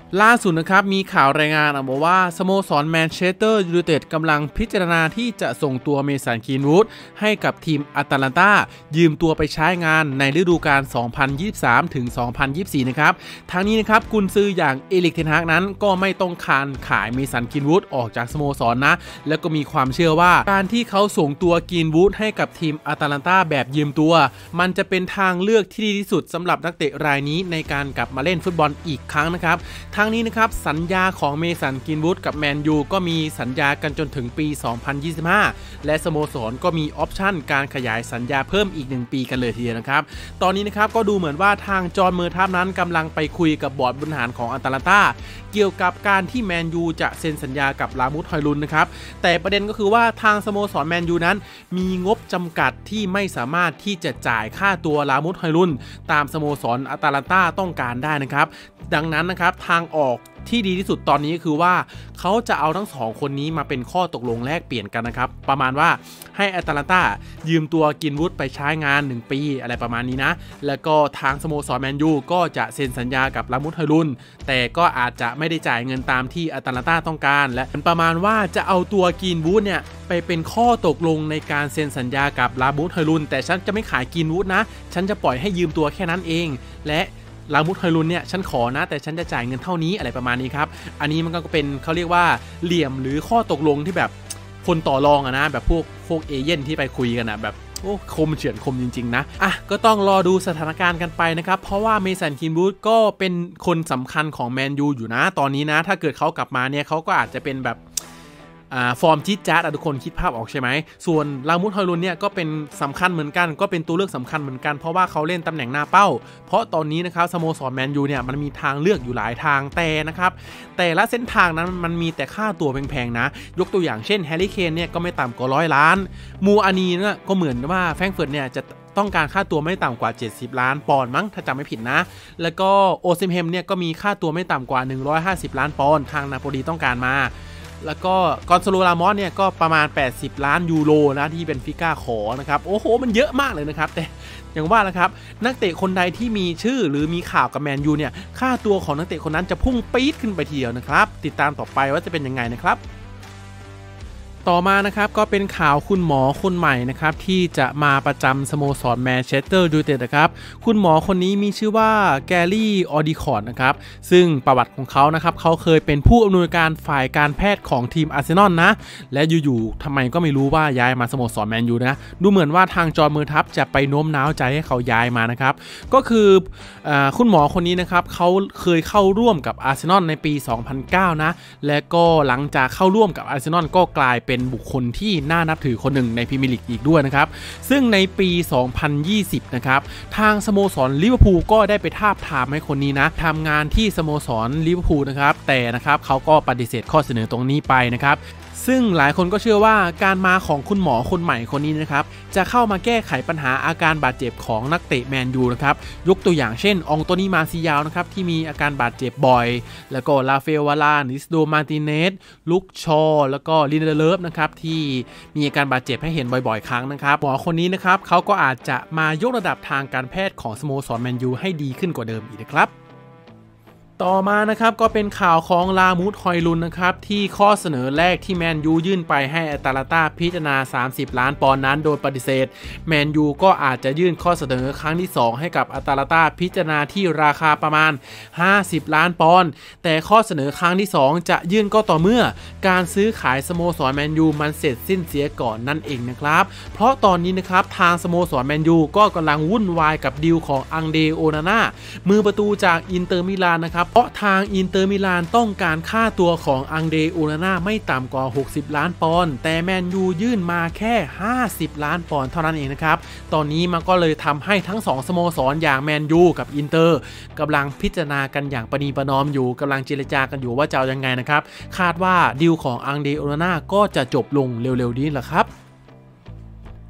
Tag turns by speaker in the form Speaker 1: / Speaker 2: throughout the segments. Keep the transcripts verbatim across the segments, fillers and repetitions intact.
Speaker 1: ล่าสุดนะครับมีข่าวรายงานออกมาว่าสโมสรแมนเชสเตอร์ยูไนเต็ดกำลังพิจารณาที่จะส่งตัวเมสัน กรีนวูดให้กับทีมอาตแลนตายืมตัวไปใช้งานในฤดูกาล สองพันยี่สิบสามถึงสองพันยี่สิบสี่ นะครับทางนี้นะครับกุนซืออย่างเอริก เทนฮากนั้นก็ไม่ต้องการขายเมสัน กรีนวูดออกจากสโมสรนะแล้วก็มีความเชื่อว่าการที่เขาส่งตัวกรีนวูดให้กับทีมอาตแลนตาแบบยืมตัวมันจะเป็นทางเลือกที่ดีที่สุดสำหรับนักเตะรายนี้ในการกลับมาเล่นฟุตบอลอีกครั้งนะครับทั้งนี้นะครับสัญญาของเมสัน กรีนวูดกับแมนยูก็มีสัญญากันจนถึงปี สองพันยี่สิบห้า และสโมสรก็มีออปชั่นการขยายสัญญาเพิ่มอีกหนึ่งปีกันเลยทีเดียวนะครับตอนนี้นะครับก็ดูเหมือนว่าทางจอห์น เมอร์ทัพนั้นกำลังไปคุยกับบอร์ดบริหารของอาตแลนตาเกี่ยวกับการที่แมนยูจะเซ็นสัญญากับลามุด ฮอยลุนนะครับแต่ประเด็นก็คือว่าทางสโมสรแมนยูนั้นมีงบจำกัดที่ไม่สามารถที่จะจ่ายค่าตัวลามุด ฮอยลุนตามสโมสรอาตแลนตาต้องการได้นะครับดังนั้นนะครับทางออกที่ดีที่สุดตอนนี้คือว่าเขาจะเอาทั้งสองคนนี้มาเป็นข้อตกลงแลกเปลี่ยนกันนะครับประมาณว่าให้อาตแลนตายืมตัวกรีนวูดไปใช้งานหนึ่งปีอะไรประมาณนี้นะแล้วก็ทางสโมสรแมนยูก็จะเซ็นสัญญากับลามุด ฮอยลุนแต่ก็อาจจะไม่ได้จ่ายเงินตามที่อาตแลนตาต้องการและประมาณว่าจะเอาตัวกรีนวูดเนี่ยไปเป็นข้อตกลงในการเซ็นสัญญากับลามุด ฮอยลุนแต่ฉันจะไม่ขายกรีนวูดนะฉันจะปล่อยให้ยืมตัวแค่นั้นเองและลามุด ฮอยลุนเนี่ยฉันขอนะแต่ฉันจะจ่ายเงินเท่านี้อะไรประมาณนี้ครับอันนี้มันก็เป็นเขาเรียกว่าเหลี่ยมหรือข้อตกลงที่แบบคนต่อรองอะนะแบบพวกพวกเอเย่นที่ไปคุยกันอะแบบโอ้คมเฉือนคมจริงๆนะอ่ะก็ต้องรอดูสถานการณ์กันไปนะครับเพราะว่าเมสัน กรีนวูดก็เป็นคนสำคัญของแมนยูอยู่นะตอนนี้นะถ้าเกิดเขากลับมาเนี่ยเขาก็อาจจะเป็นแบบฟอร์มจี๊ดจ๊าดทุกคนคิดภาพออกใช่ไหมส่วนลามุด ฮอยลุนเนี่ยก็เป็นสำคัญเหมือนกันก็เป็นตัวเลือกสำคัญเหมือนกันเพราะว่าเขาเล่นตำแหน่งหน้าเป้าเพราะตอนนี้นะครับสโมสรแมนยูเนี่ยมันมีทางเลือกอยู่หลายทางแต่นะครับแต่ละเส้นทางนั้นมันมีแต่ค่าตัวแพงๆนะยกตัวอย่างเช่นแฮร์รี่เคนเนี่ยก็ไม่ต่ำกว่าร้อยล้านมูอานีเนี่ยก็เหมือนว่าแฟรงก์เฟิร์ตเนี่ยจะต้องการค่าตัวไม่ต่ำกว่าเจ็ดสิบล้านปอนด์มั้งถ้าจำไม่ผิดนะแล้วก็โอซิมเฮมเนี่ยก็มีค่าตัวไม่ต่ำกว่าหนึ่งร้อยห้าสิบล้านปอนด์ทางนาโปลีต้องการมาแล้วก็กอนซาโล รามอสเนี่ยก็ประมาณแปดสิบล้านยูโรนะที่เป็นฟิก้าขอนะครับโอ้โหมันเยอะมากเลยนะครับแต่อย่างว่าแล้วครับนักเตะคนใดที่มีชื่อหรือมีข่าวกับแมนยูเนี่ยค่าตัวของนักเตะคนนั้นจะพุ่งปี๊ดขึ้นไปทีเดียวนะครับติดตามต่อไปว่าจะเป็นยังไงนะครับต่อมานะครับก็เป็นข่าวคุณหมอคนใหม่นะครับที่จะมาประจำสโมสรแมนเชสเตอร์ยูไนเต็ดนะครับคุณหมอคนนี้มีชื่อว่าแกรี่ ออดิคอร์ดนะครับซึ่งประวัติของเขานะครับเขาเคยเป็นผู้อำนวยการฝ่ายการแพทย์ของทีมอาร์เซนอลนะและอยู่ๆทำไมก็ไม่รู้ว่าย้ายมาสโมสรแมนยูนะดูเหมือนว่าทางจอห์น เมอร์ทัพจะไปโน้มน้าวใจให้เขาย้ายมานะครับก็คือคุณหมอคนนี้นะครับเขาเคยเข้าร่วมกับอาร์เซนอลในปี สองพันเก้า นะและก็หลังจากเข้าร่วมกับอาร์เซนอลก็กลายเป็นบุคคลที่น่านับถือคนหนึ่งในพรีเมียร์ลีกอีกด้วยนะครับซึ่งในปี สองพันยี่สิบ นะครับทางสโมสรลิเวอร์พูลก็ได้ไปทาบทามให้คนนี้นะทำงานที่สโมสรลิเวอร์พูลนะครับแต่นะครับเขาก็ปฏิเสธข้อเสนอตรงนี้ไปนะครับซึ่งหลายคนก็เชื่อว่าการมาของคุณหมอคนใหม่คนนี้นะครับจะเข้ามาแก้ไขปัญหาอาการบาดเจ็บของนักเตะแมนยูนะครับยกตัวอย่างเช่นองโตนี มาซิยาลนะครับที่มีอาการบาดเจ็บบ่อยแล้วก็ลาเฟล วาลานิสโด มาร์ติเนสลุกชอแล้วก็ลินเดเลฟนะครับที่มีอาการบาดเจ็บให้เห็นบ่อยๆครั้งนะครับหมอคนนี้นะครับเขาก็อาจจะมายกระดับทางการแพทย์ของสโมสรแมนยูให้ดีขึ้นกว่าเดิมอีกนะครับต่อมานะครับก็เป็นข่าวของลามุด ฮอยลุนนะครับที่ข้อเสนอแรกที่แมนยูยื่นไปให้อาตแลนตาพิจารณาสามสิบล้านปอนด์นั้นโดยปฏิเสธแมนยูก็อาจจะยื่นข้อเสนอครั้งที่สองให้กับอาตแลนตาพิจารณาที่ราคาประมาณห้าสิบล้านปอนด์แต่ข้อเสนอครั้งที่สองจะยื่นก็ต่อเมื่อการซื้อขายสโมสรแมนยูมันเสร็จสิ้นเสียก่อนนั่นเองนะครับเพราะตอนนี้นะครับทางสโมสรแมนยูก็กำลังวุ่นวายกับดีลของอังเด โอนาน่ามือประตูจากอินเตอร์มิลานนะครับเพราะทางอินเตอร์มิลานต้องการค่าตัวของอังเด โอนาน่าไม่ต่ำกว่าหกสิบล้านปอนด์แต่แมนยูยื่นมาแค่ห้าสิบล้านปอนด์เท่านั้นเองนะครับตอนนี้มันก็เลยทำให้ทั้งสองสโมสรอย่างแมนยูกับอินเตอร์กำลังพิจารณากันอย่างประนีประนอมอยู่กำลังเจรจากันอยู่ว่าจะเอายังไงนะครับคาดว่าดีลของอังเด โอนาน่าก็จะจบลงเร็วๆนี้แหละครับ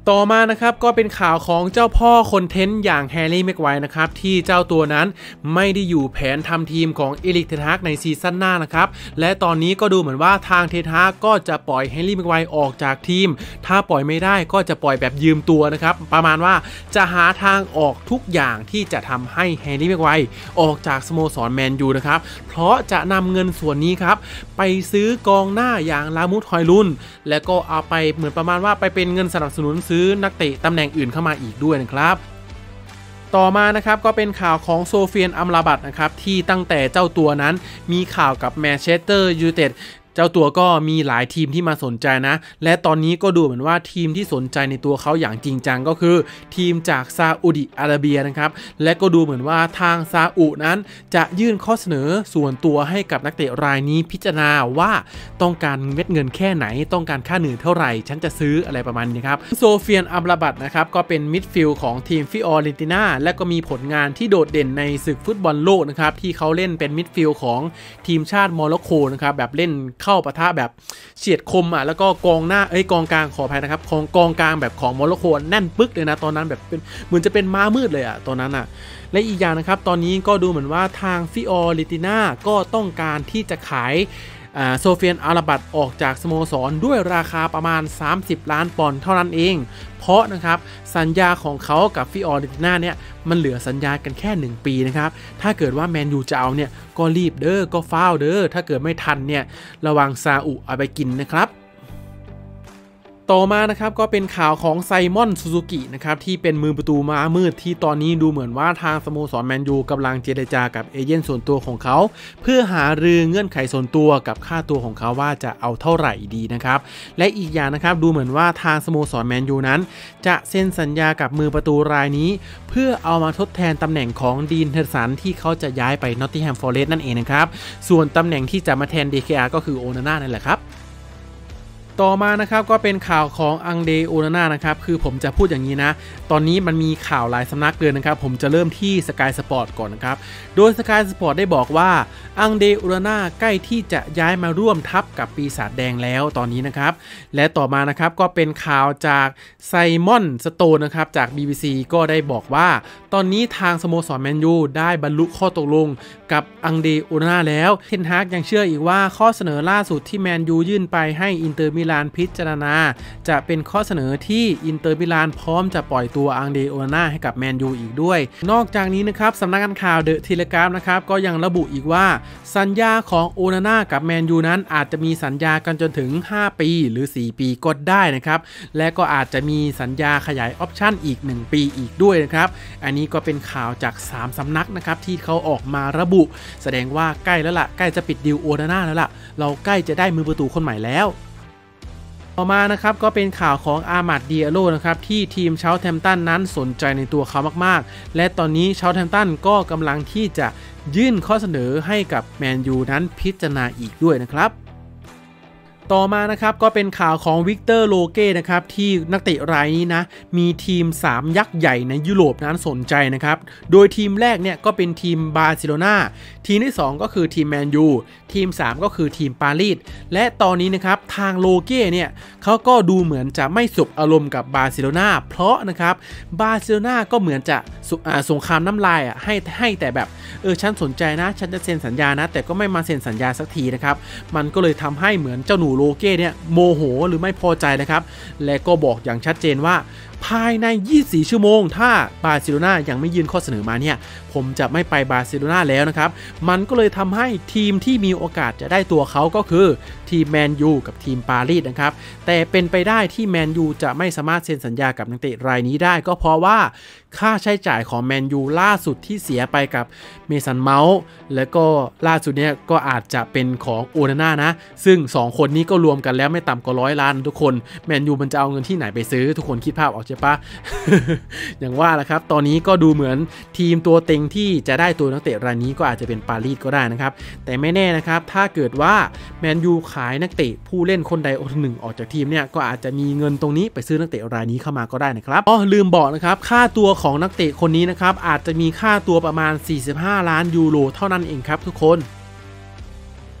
Speaker 1: ต่อมานะครับก็เป็นข่าวของเจ้าพ่อคอนเทนต์อย่างแฮร์รี่แม็กไวร์นะครับที่เจ้าตัวนั้นไม่ได้อยู่แผนทำทีมของเอริกเทนฮากในซีซั่นหน้านะครับและตอนนี้ก็ดูเหมือนว่าทางเทนฮากก็จะปล่อยแฮร์รี่แม็กไวร์ออกจากทีมถ้าปล่อยไม่ได้ก็จะปล่อยแบบยืมตัวนะครับประมาณว่าจะหาทางออกทุกอย่างที่จะทำให้แฮร์รี่แม็กไวร์ออกจากสโมสรแมนยูนะครับเพราะจะนำเงินส่วนนี้ครับไปซื้อกองหน้าอย่างลามุดฮอยลุนและก็เอาไปเหมือนประมาณว่าไปเป็นเงินสนับสนุนซื้อนักเตะตำแหน่งอื่นเข้ามาอีกด้วยนะครับต่อมานะครับก็เป็นข่าวของโซเฟียนอัมราบัตนะครับที่ตั้งแต่เจ้าตัวนั้นมีข่าวกับแมนเชสเตอร์ยูไนเต็ดเจ้าตัวก็มีหลายทีมที่มาสนใจนะและตอนนี้ก็ดูเหมือนว่าทีมที่สนใจในตัวเขาอย่างจริงจังก็คือทีมจากซาอุดิอาระเบียนะครับและก็ดูเหมือนว่าทางซาอุนั้นจะยื่นข้อเสนอส่วนตัวให้กับนักเตะรายนี้พิจารณาว่าต้องการเม็ดเงินแค่ไหนต้องการค่าเหนื่อยเท่าไหร่ฉันจะซื้ออะไรประมาณนี้ครับโซเฟียนอัมราบัตนะครับก็เป็นมิดฟิลด์ของทีมฟิออเรนติน่าและก็มีผลงานที่โดดเด่นในศึกฟุตบอลโลกนะครับที่เขาเล่นเป็นมิดฟิลด์ของทีมชาติโมร็อกโกนะครับแบบเล่นเข้าปะทะแบบเฉียดคมอ่ะแล้วก็กองหน้าเอ้ยกองกลางขออภัยนะครับของกองกลางแบบของโมร็อกโกแน่นปึ๊กเลยนะตอนนั้นแบบเป็นเหมือนจะเป็นม้ามืดเลยอ่ะตอนนั้นอ่ะและอีกอย่างนะครับตอนนี้ก็ดูเหมือนว่าทางฟิออเรนติน่าก็ต้องการที่จะขายโซเฟียนอาราบัตออกจากสโมสรด้วยราคาประมาณสามสิบล้านปอนด์เท่านั้นเองเพราะนะครับสัญญาของเขากับฟิออเรนติน่าเนี่ยมันเหลือสัญญากันแค่หนึ่งปีนะครับถ้าเกิดว่าแมนยูจะเอาเนี่ยก็รีบเด้อก็ฟ้าวเด้อถ้าเกิดไม่ทันเนี่ยระวังซาอุเอาไปกินนะครับต่อมานะครับก็เป็นข่าวของไซมอนซูซูกินะครับที่เป็นมือประตูม้ามืดที่ตอนนี้ดูเหมือนว่าทางสโมสรแมนยูกำลังเจรจากับเอเจนต์ส่วนตัวของเขาเพื่อหารือเงื่อนไขส่วนตัวกับค่าตัวของเขาว่าจะเอาเท่าไหร่ดีนะครับและอีกอย่างนะครับดูเหมือนว่าทางสโมสรแมนยูนั้นจะเซ็นสัญญากับมือประตูรายนี้เพื่อเอามาทดแทนตำแหน่งของดีนเทอร์สันที่เขาจะย้ายไปนอตติงแฮมฟอเรสต์นั่นเองนะครับส่วนตำแหน่งที่จะมาแทน ดี เค อาร์ ก็คือโอนาน่านั่นแหละครับต่อมานะครับก็เป็นข่าวของอังเดโอนาน่านะครับคือผมจะพูดอย่างนี้นะตอนนี้มันมีข่าวหลายสำนักเลยนะครับผมจะเริ่มที่สกายสปอร์ตก่อนนะครับโดยสกายสปอร์ตได้บอกว่าอังเดโอนาน่าใกล้ที่จะย้ายมาร่วมทัพกับปีศาจแดงแล้วตอนนี้นะครับและต่อมานะครับก็เป็นข่าวจากไซมอนสโตนนะครับจาก บี บี ซี ก็ได้บอกว่าตอนนี้ทางสโมสรแมนยูได้บรรลุข้อตกลงกับอังเดโอนาน่าแล้วเทนฮากยังเชื่ออีกว่าข้อเสนอล่าสุดที่แมนยูยื่นไปให้อินเตอร์มิลานพิจารณาจะเป็นข้อเสนอที่อินเตอร์มิลานพร้อมจะปล่อยตัวอังเดโอนาน่าให้กับแมนยูอีกด้วยนอกจากนี้นะครับสำนักงานข่าวเดอะเทเลกราฟนะครับก็ยังระบุอีกว่าสัญญาของโอนาน่ากับแมนยูนั้นอาจจะมีสัญญากันจนถึงห้าปีหรือสี่ปีก็ได้นะครับและก็อาจจะมีสัญญาขยายออปชั่นอีกหนึ่งปีอีกด้วยนะครับอันนี้ก็เป็นข่าวจากสามสำนักนะครับที่เขาออกมาระบุแสดงว่าใกล้แล้วล่ะใกล้จะปิดดีลโอนาน่าแล้วล่ะเราใกล้จะได้มือประตูคนใหม่แล้วต่อมานะครับก็เป็นข่าวของอาร์มัด ดิอาโลนะครับที่ทีมเชาท์แฮมป์ตันนั้นสนใจในตัวเขามากๆและตอนนี้เชาท์แฮมป์ตันก็กำลังที่จะยื่นข้อเสนอให้กับแมนยูนั้นพิจารณาอีกด้วยนะครับต่อมานะครับก็เป็นข่าวของวิกเตอร์โลเก้นะครับที่นักเตะรายนี้นะมีทีมสามยักษ์ใหญ่ในยุโรปนั้นสนใจนะครับโดยทีมแรกเนี่ยก็เป็นทีมบาร์เซโลนาทีมที่สองก็คือทีมแมนยูทีมสามก็คือทีมปารีสและตอนนี้นะครับทางโลเก้เนี่ยเขาก็ดูเหมือนจะไม่สบอารมณ์กับบาร์เซโลนาเพราะนะครับบาร์เซโลนาก็เหมือนจะสงครามน้ำลายอ่ะให้ให้แต่แบบเออฉันสนใจนะฉันจะเซ็นสัญญานะแต่ก็ไม่มาเซ็นสัญญาสักทีนะครับมันก็เลยทำให้เหมือนเจ้าหนูโลเก้เนี่ยโมโหหรือไม่พอใจนะครับและก็บอกอย่างชัดเจนว่าภายในยี่สิบสี่ชั่วโมงถ้าบาร์เซโลนายังไม่ยื่นข้อเสนอมาเนี่ยผมจะไม่ไปบาร์เซโลนาแล้วนะครับมันก็เลยทำให้ทีมที่มีโอกาสจะได้ตัวเขาก็คือทีมแมนยูกับทีมปารีสนะครับแต่เป็นไปได้ที่แมนยูจะไม่สามารถเซ็นสัญญากับนักเตะรายนี้ได้ก็เพราะว่าค่าใช้จ่ายของแมนยูล่าสุดที่เสียไปกับเมสันเมาส์แล้วก็ล่าสุดเนี่ยก็อาจจะเป็นของโอนาน่านะซึ่งสองคนนี้ก็รวมกันแล้วไม่ต่ำกว่าร้อยล้านทุกคนแมนยูมันจะเอาเงินที่ไหนไปซื้อทุกคนคิดภาพออกใช่ปะ อย่างว่าแหละครับตอนนี้ก็ดูเหมือนทีมตัวเต็งที่จะได้ตัวนักเตะรายนี้ก็อาจจะเป็นปารีสก็ได้นะครับแต่ไม่แน่นะครับถ้าเกิดว่าแมนยูขายนักเตะผู้เล่นคนใดคนหนึ่งออกจากทีมเนี่ยก็อาจจะมีเงินตรงนี้ไปซื้อนักเตะรายนี้เข้ามาก็ได้นะครับอ๋อลืมบอกนะครับค่าตัวของนักเตะคนนี้นะครับอาจจะมีค่าตัวประมาณสี่สิบห้าล้านยูโรเท่านั้นเองครับทุกคน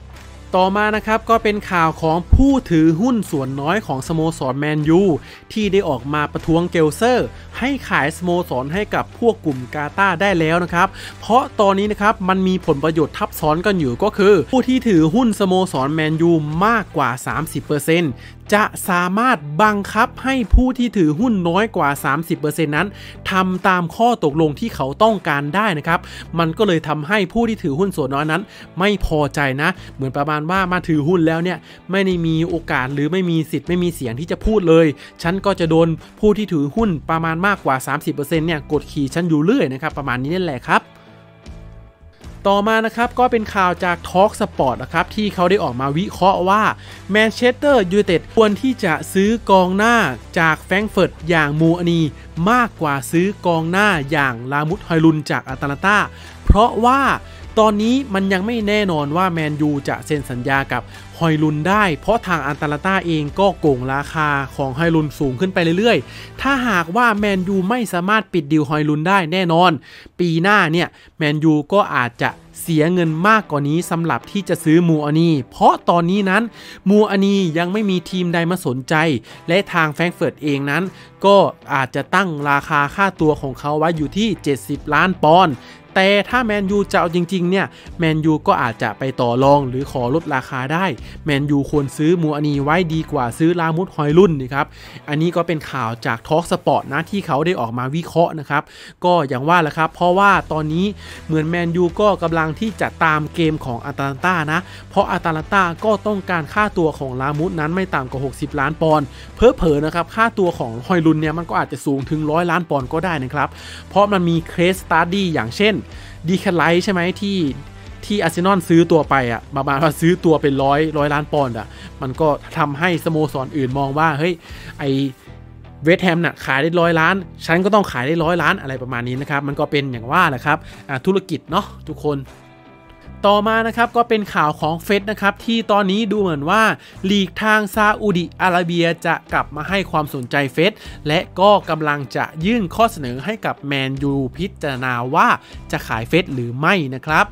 Speaker 1: ต่อมานะครับก็เป็นข่าวของผู้ถือหุ้นส่วนน้อยของสโมสรแมนยูที่ได้ออกมาประท้วงเกลเซอร์ให้ขายสโมสรให้กับพวกกลุ่มกาตาร์ได้แล้วนะครับเพราะตอนนี้นะครับมันมีผลประโยชน์ทับซ้อนกันอยู่ก็คือผู้ที่ถือหุ้นสโมสรแมนยูมากกว่า สามสิบเปอร์เซ็นต์ จะสามารถบังคับให้ผู้ที่ถือหุ้นน้อยกว่า สามสิบเปอร์เซ็นต์ นั้นทำตามข้อตกลงที่เขาต้องการได้นะครับมันก็เลยทำให้ผู้ที่ถือหุ้นส่วนน้อยนั้นไม่พอใจนะเหมือนประมาณว่ามาถือหุ้นแล้วเนี่ยไม่ได้มีโอกาสหรือไม่มีสิทธิ์ไม่มีเสียงที่จะพูดเลยฉันก็จะโดนผู้ที่ถือหุ้นประมาณมากกว่า สามสิบเปอร์เซ็นต์ เนี่ยกดขี่ฉันอยู่เรื่อยนะครับประมาณนี้นั่นแหละครับต่อมานะครับก็เป็นข่าวจาก Talk Sport นะครับที่เขาได้ออกมาวิเคราะห์ว่าแมนเชสเตอร์ยูไนเต็ดควรที่จะซื้อกองหน้าจากแฟรงก์เฟิร์ตอย่างมูอานีมากกว่าซื้อกองหน้าอย่างลามุดฮอยลุนจากอาตาลันตาเพราะว่าตอนนี้มันยังไม่แน่นอนว่าแมนยูจะเซ็นสัญญากับฮอยลุนได้เพราะทางอาตาลันตาเองก็โกงราคาของฮอยลุนสูงขึ้นไปเรื่อยๆถ้าหากว่าแมนยูไม่สามารถปิดดีลฮอยลุนได้แน่นอนปีหน้าเนี่ยแมนยูก็อาจจะเสียเงินมากกว่านี้สำหรับที่จะซื้อมูอานีเพราะตอนนี้นั้นมูอานียังไม่มีทีมใดมาสนใจและทางแฟรงก์เฟิร์ตเองนั้นก็อาจจะตั้งราคาค่าตัวของเขาไว้อยู่ที่เจ็ดสิบล้านปอนด์แต่ถ้าแมนยูจะเอาจริงๆเนี่ยแมนยูก็อาจจะไปต่อรองหรือขอลดราคาได้แมนยูควรซื้อมูอานีไว้ดีกว่าซื้อลามุดฮอยลุนนะครับอันนี้ก็เป็นข่าวจาก Talk Sport นะที่เขาได้ออกมาวิเคราะห์นะครับก็อย่างว่าแหละครับเพราะว่าตอนนี้เหมือนแมนยูก็กำลังที่จะตามเกมของอาตาลันตานะเพราะอาตาลันตาก็ต้องการค่าตัวของลามุดนั้นไม่ต่ำกว่าหกสิบล้านปอนด์เพ้อเผลอนะครับค่าตัวของฮอยลุนเนี่ยมันก็อาจจะสูงถึงหนึ่งร้อยล้านปอนด์ก็ได้นะครับเพราะมันมีเคสสตั๊ดดี้อย่างเช่นดีแคไลท์ใช่ไหมที่ที่อาร์เซนอลซื้อตัวไปอ่ะประมาณว่าซื้อตัวเป็นร้อยร้อยล้านปอนด์อ่ะมันก็ทำให้สโมสรอื่นมองว่าเฮ้ยไอเวสต์แฮมน่ะขายได้ร้อยล้านฉันก็ต้องขายได้ร้อยล้านอะไรประมาณนี้นะครับมันก็เป็นอย่างว่าแหละครับธุรกิจเนาะทุกคนต่อมานะครับก็เป็นข่าวของเฟสนะครับที่ตอนนี้ดูเหมือนว่าลีกทางซาอุดิอาระเบียจะกลับมาให้ความสนใจเฟสและก็กำลังจะยื่นข้อเสนอให้กับแมนยูพิจารณาว่าจะขายเฟสหรือไม่นะครับ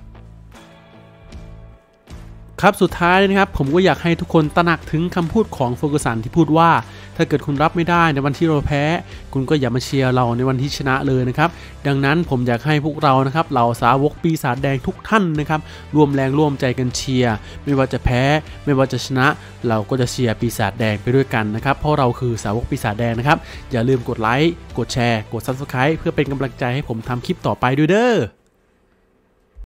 Speaker 1: ครับสุดท้ายนะครับผมก็อยากให้ทุกคนตระหนักถึงคำพูดของเฟอร์กูสันที่พูดว่าถ้าเกิดคุณรับไม่ได้ในวันที่เราแพ้คุณก็อย่ามาเชียร์เราในวันที่ชนะเลยนะครับดังนั้นผมอยากให้พวกเรานะครับเหล่าสาวกปีศาจแดงทุกท่านนะครับร่วมแรงร่วมใจกันเชียร์ไม่ว่าจะแพ้ไม่ว่าจะชนะเราก็จะเชียร์ปีศาจแดงไปด้วยกันนะครับเพราะเราคือสาวกปีศาจแดงนะครับอย่าลืมกดไลค์กดแชร์กด ซับสไครบ์ เพื่อเป็นกำลังใจให้ผมทำคลิปต่อไปด้วยเด้อ